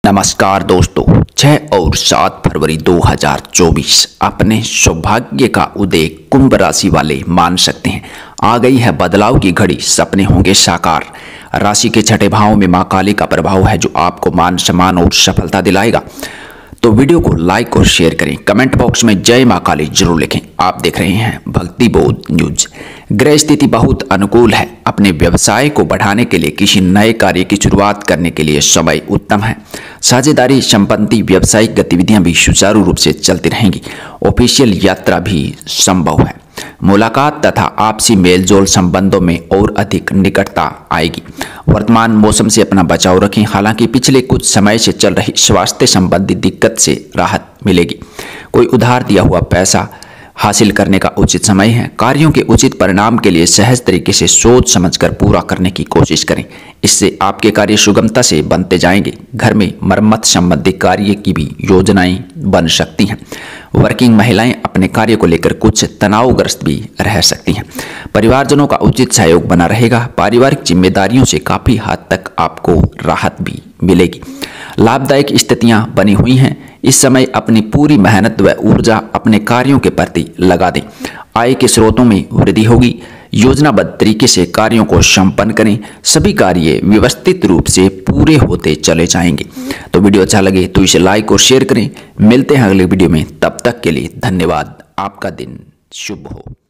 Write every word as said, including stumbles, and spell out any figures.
नमस्कार दोस्तों, छह और सात फरवरी दो हज़ार चौबीस अपने सौभाग्य का उदय कुंभ राशि वाले मान सकते हैं। आ गई है बदलाव की घड़ी, सपने होंगे साकार। राशि के छठे भाव में मां काली का प्रभाव है जो आपको मान सम्मान और सफलता दिलाएगा। तो वीडियो को लाइक और शेयर करें, कमेंट बॉक्स में जय मां काली जरूर लिखें। आप देख रहे हैं भक्ति बोध न्यूज। ग्रह स्थिति बहुत अनुकूल है। अपने व्यवसाय को बढ़ाने के लिए, किसी नए कार्य की शुरुआत करने के लिए समय उत्तम है। साझेदारी संबंधी व्यावसायिक गतिविधियां भी सुचारू रूप से चलती रहेंगी। ऑफिशियल यात्रा भी संभव है। मुलाकात तथा आपसी मेलजोल संबंधों में और अधिक निकटता आएगी। वर्तमान मौसम से अपना बचाव रखें। हालांकि पिछले कुछ समय से चल रही स्वास्थ्य संबंधी दिक्कत से राहत मिलेगी। कोई उधार दिया हुआ पैसा हासिल करने का उचित समय है। कार्यों के उचित परिणाम के लिए सहज तरीके से सोच समझकर पूरा करने की कोशिश करें। इससे आपके कार्य सुगमता से बनते जाएंगे। घर में मरम्मत संबंधी कार्य की भी योजनाएं बन सकती हैं। वर्किंग महिलाएं अपने कार्य को लेकर कुछ तनावग्रस्त भी रह सकती हैं। परिवारजनों का उचित सहयोग बना रहेगा। पारिवारिक जिम्मेदारियों से काफी हद तक आपको राहत भी मिलेगी। लाभदायक स्थितियां बनी हुई हैं। इस समय अपनी पूरी मेहनत व ऊर्जा अपने कार्यों के प्रति लगा दें। आय के स्रोतों में वृद्धि होगी। योजनाबद्ध तरीके से कार्यों को संपन्न करें। सभी कार्य व्यवस्थित रूप से पूरे होते चले जाएंगे। तो वीडियो अच्छा लगे तो इसे लाइक और शेयर करें। मिलते हैं अगले वीडियो में, तब तक के लिए धन्यवाद। आपका दिन शुभ हो।